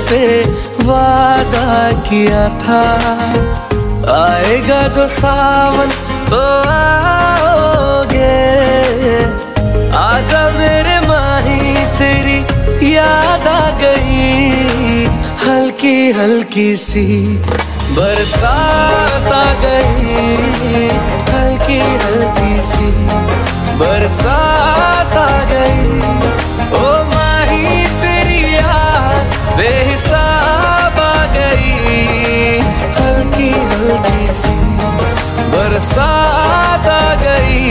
से वादा किया था, आएगा जो सावन तो आओगे। आजा मेरे माही तेरी याद आ गई, हल्की हल्की सी बरसात आ गई, हल्की हल्की सी बरसात आ गई। ओ माही तेरी याद बेहिसाब आ गई, हल्की हल्की सी बरसात आ गई।